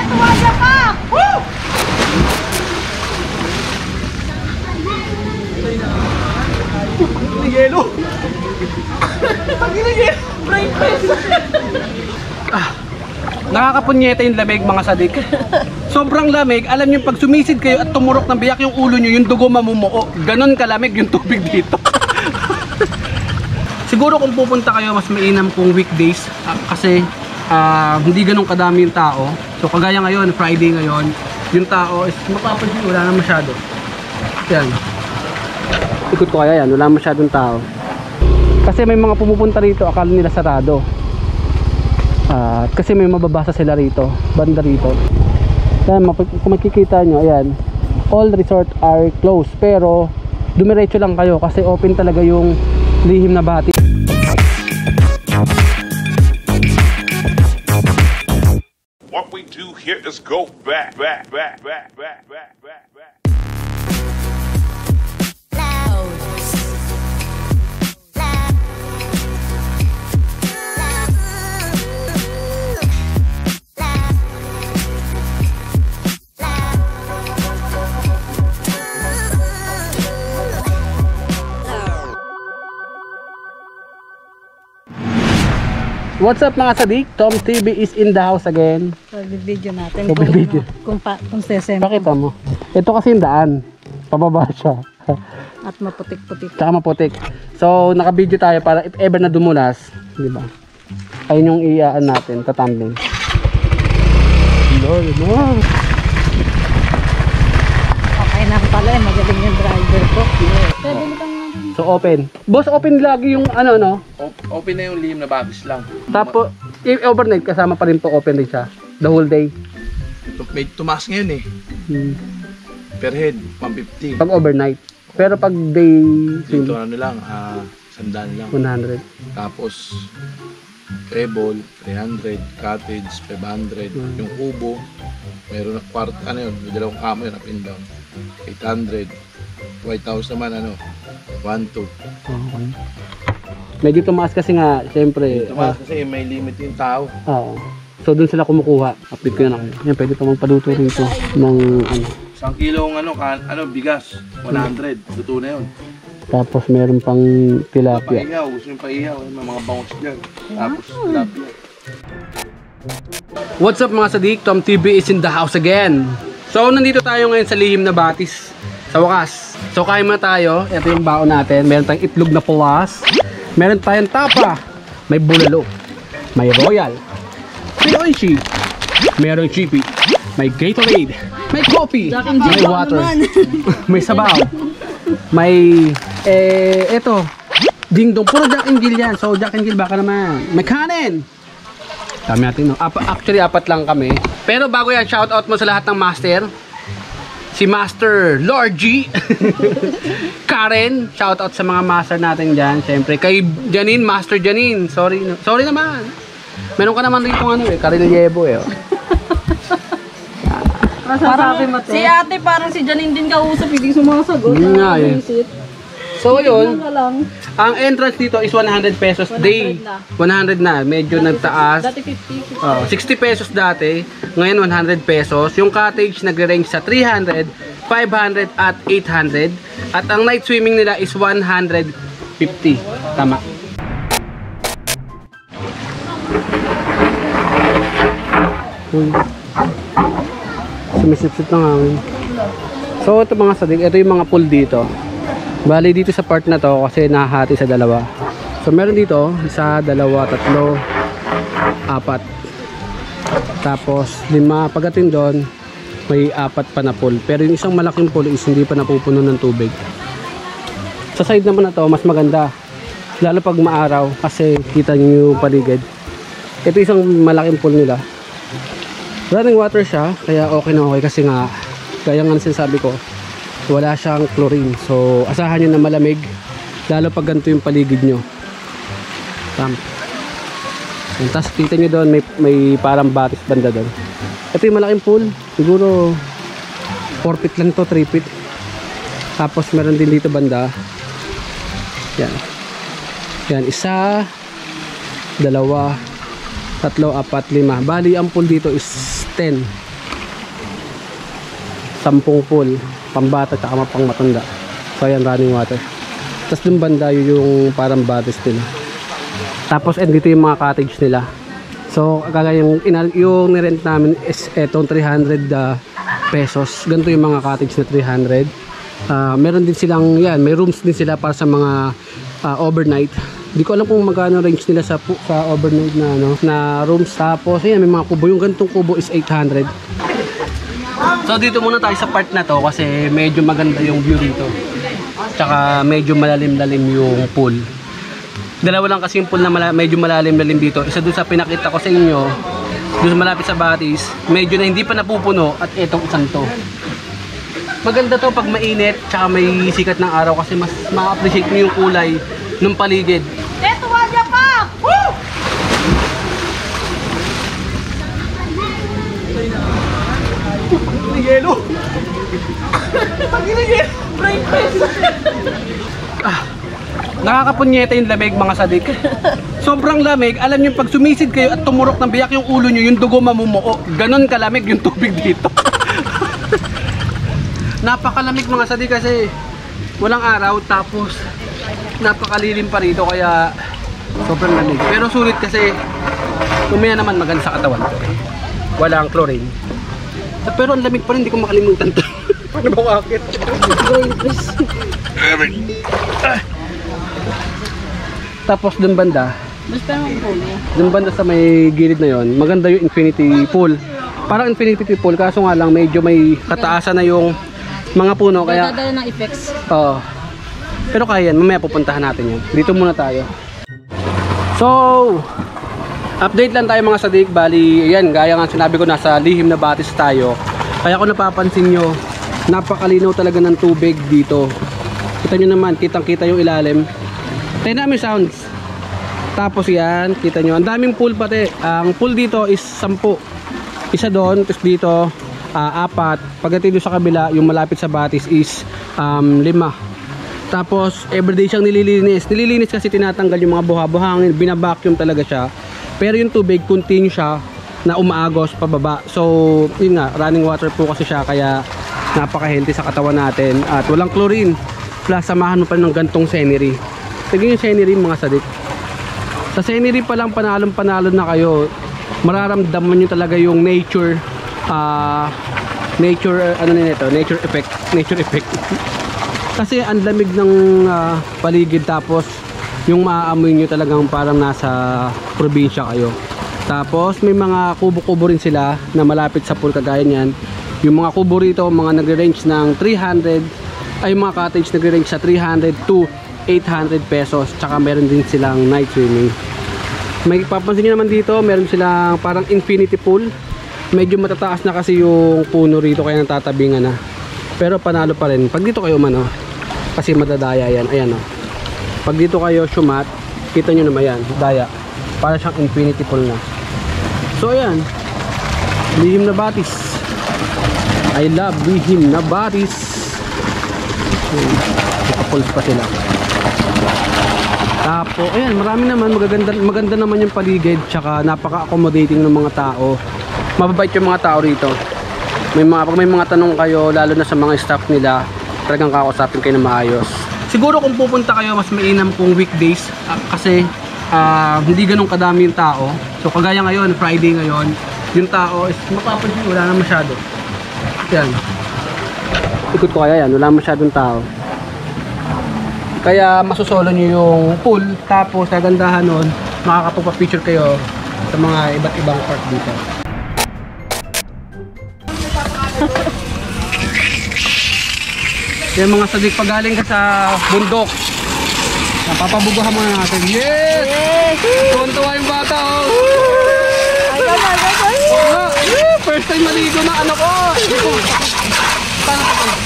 Tuwaya ka! Woo! Ang yelo! Ang yelo! Brain press! Nakakapunyeta yung lamig mga sadik. Sobrang lamig. Alam nyo pag sumisid kayo at tumurok ng biyak yung ulo nyo, yung dugo mamumuo. Ganon kalamig yung tubig dito. Siguro kung pupunta kayo mas mainam kung weekdays kasi hindi ganun kadami yung tao. So kagaya ngayon, Friday ngayon, yung tao is mapapansin wala na masyado. Yan. Ikot ko kaya yan, wala masyadong tao. Kasi may mga pumupunta rito, akala nila sarado. Kasi may mababasa sila rito, banda rito. Yan, kung makikita nyo, ayan, all resort are closed. Pero dumiretso lang kayo kasi open talaga yung lihim na Bati. What we do here is go back. What's up mga sadik? Tom TV is in the house again. Video natin kung sesem. Pakita mo. Ito kasi yung daan. Pababa siya. At maputik-putik. Tsaka maputik. So naka-video tayo para if ever na dumulas, di ba? Ayun yung iaan natin, tatambling. Lord, no. Okay na pala eh, magaling yung driver ko. Pwede na kang So open. Boss, open lagi yung ano no? Open na yung lihim na Batis lang. Tapos overnight kasama pa rin po open din siya. The whole day. May tumaas ngayon eh. Per head, 150. Pag overnight. Pero pag day swim, Dito ano lang, sandaan lang. 100. Tapos, treble, 300, cottage, 500. Yung kubo, meron na kwarto, ano yun, may dalawang kama yun, up and down. 800. White House naman, 1, 2. Okay. Medyo tumaas kasi nga, syempre. Tumaas kasi may limit yung tao. Oo. So doon sila kumukuha. Update ko na lang. Yan, pwede pa magpaluto rito ng ano. 1 kilong bigas, 100. Luto na yun. Tapos meron pang tilapia. Paihaw, gusto yung paihaw. May mga bangus dyan. Tapos tilapia. What's up mga sadik? Tom TV is in the house again. So nandito tayo ngayon sa lihim na Batis. Sa wakas. So kain muna tayo. Ito yung baon natin. Meron tayong itlog na puwas. Meron tayong tapa. May bulalo. May royal. May oishi. Meron chippy. May Gatorade. May coffee. May water. May sabaw. May eto. Ding dong. Puro Jack and Jill yan. So Jack and Jill baka naman. May kanin. Dami natin no. Actually 4 lang kami. Pero bago yan, shoutout mo sa lahat ng master. Si Master Lord G. Karen, shoutout sa mga master natin dyan. Siyempre, kay Janine, Master Janine. Sorry naman. Meron ka naman rito Carillebo eh. Masasabi mo si ate parang si Janine din kausap, hindi sumasagot. Yun nga eh. So yun, Lang. ang entrance dito is 100 pesos day. 100 na, medyo nagtaas. Dati 50. 60 pesos dati, ngayon 100 pesos. Yung cottage nagre-range sa 300, 500 at 800. At ang night swimming nila is 150. Tama. Sumisip-sip ng hangin. So ito mga sadik, ito yung mga pool dito. Bali dito sa part na to kasi nahahati sa dalawa. So meron dito 1, 2, 3, 4. Tapos 5. Pagdating doon may 4 pa na pool. Pero yung isang malaking pool is hindi pa napupuno ng tubig. Sa side naman na to mas maganda. Lalo pag maaraw kasi kita nyo yung paligid. Ito isang malaking pool nila. Running water siya kaya okay na okay kasi nga kaya nga sinasabi ko wala siyang chlorine. So asahan nyo na malamig lalo pag ganito yung paligid nyo. Tapos kita nyo doon may parang batis banda doon. Ito yung malaking pool. Siguro 4 feet lang to, 3 feet. Tapos meron din dito banda. Yan. Yan, 1, 2, 3, 4, 5. Bali ang pool dito is 10. 10 pool, pambata at pang matanda. So ayan, running water. Tapos dun banda yung parang batis nila. Tapos dito yung mga cottage nila. So kagaya yung nirent namin is etong 300 pesos. Ganito yung mga cottage na 300. Meron din silang yan, may rooms din sila para sa mga overnight. Hindi ko alam kung magkano range nila sa overnight na rooms. Tapos ayan, may mga kubo. Yung ganitong kubo is 800. So dito muna tayo sa part na to kasi medyo maganda yung view dito. Tsaka medyo malalim-lalim yung pool. Dalawa lang kasi yung pool na medyo malalim-lalim dito. Isa doon sa pinakita ko sa inyo, doon malapit sa Batis, medyo na hindi pa napupuno, at etong isang to. Maganda to pag mainit tsaka may sikat ng araw kasi mas ma-appreciate mo yung kulay ng paligid. Eto, wala pa! Woo! Yelo! Pag-inigil! Nakakapunyeta yung lamig mga sadik. Sobrang lamig. Alam nyo, pag sumisid kayo at tumurok ng biyak yung ulo nyo, yung dugo mamumuo. Ganon kalamig yung tubig dito. Napakalamig mga sadik kasi walang araw, tapos napakalilim pa rito kaya sobrang lamig. Pero sulit kasi umaya naman maganda sa katawan. Walang chlorine. Pero ang lamig pa rin, hindi ko makalimutan to. Paano ba ko akit? Tapos dun banda, Basta naman po niya. dun banda sa may gilid na yon, maganda yung infinity pool. Parang infinity pool, kaso nga lang medyo may kataasan na yung mga puno kaya Dadala ng effects. oo. Pero kaya yan, mamaya pupuntahan natin yun. Dito muna tayo. So, update lang tayo mga sadik. Bali, yan, gaya nga sinabi ko, nasa lihim na Batis tayo. Kaya kung napapansin nyo, napakalinaw talaga ng tubig dito. Kita nyo naman, kitang kita yung ilalim. Tayo namin sounds. Tapos yan, kita nyo, ang daming pool pati. Ang pool dito is 10. Isa doon, tapos dito 4. Pagdating doon sa kabila, yung malapit sa Batis is 5. Tapos everyday siyang nililinis. Nililinis kasi tinatanggal yung mga buha-buhangin, binabacuum talaga siya. Pero yung tubig continue siya na umaagos pababa. So yun nga, running water po kasi siya, kaya napaka-healthy sa katawan natin at walang chlorine. Plus samahan mo pa ng gantong scenery. Tignan yung scenery mga sadik. Sa scenery pa lang panalong-panalo na kayo. Mararamdaman nyo talaga yung nature nature effect. Kasi ang lamig ng paligid, tapos yung maaamoy nyo talagang parang nasa probinsya kayo. Tapos may mga kubo-kubo rin sila na malapit sa pool kagaya niyan. Yung mga kubo rito, mga nagre-range ng 300, ay mga cottage nagre-range sa 300 to 800 pesos. Tsaka meron din silang night swimming. May papansin nyo naman dito, meron silang parang infinity pool. Medyo matataas na kasi yung puno rito kaya natatabingan na. Pero panalo pa rin. Pag dito kayo umano, kasi madadaya yan. Ayan o. Pag dito kayo sumat, kita nyo naman yan, daya. Para siyang infinity pool na. So ayan, lihim na Batis. I love lihim na Batis. Nakapuls pa sila. Tapos ayan, marami naman, maganda naman yung paligid. Tsaka napaka-accommodating ng mga tao. Mababait yung mga tao rito. Pag may mga tanong kayo, lalo na sa mga staff nila, talagang kakausapin kayo na maayos. Siguro kung pupunta kayo, mas mainam kung weekdays kasi hindi ganun kadami yung tao. So kagaya ngayon, Friday ngayon, yung tao is mapapansin, wala na masyado. Yan. Ikot ko kaya yan, wala masyadong tao. Kaya masusolo nyo yung pool, tapos kagandahan nun, makakapagpa-picture kayo sa mga iba't ibang park dito. Yung mga sadik, pagaling ka sa bundok, napapabuguhan muna natin. Yes! Tuwan-tuwa yung bata, oh! First time maligo na anak ko! Paano ka po?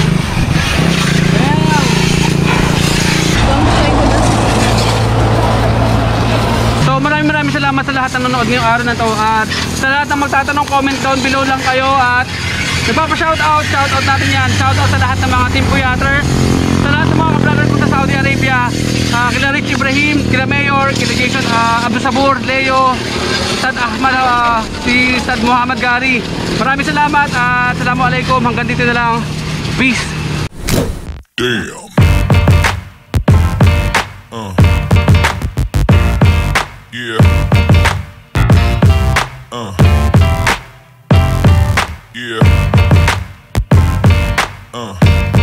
So maraming salamat sa lahat ng nanonood ngayong araw na to. At sa lahat ng magtatanong, comment down below lang kayo. At nagpapa-shoutout natin yan. Shoutout sa lahat ng mga Team Kuyater, sa lahat ng mga vloggers Saudi Arabia, kila Rich Ibrahim, kila Mayor, kila Jason Abdul Sabur, Leo, Ustad Ahmad, si Ustad Muhammad Gari. Maraming salamat at assalamualaikum. Hanggang dito na lang. Peace. Damn. Yeah. Yeah.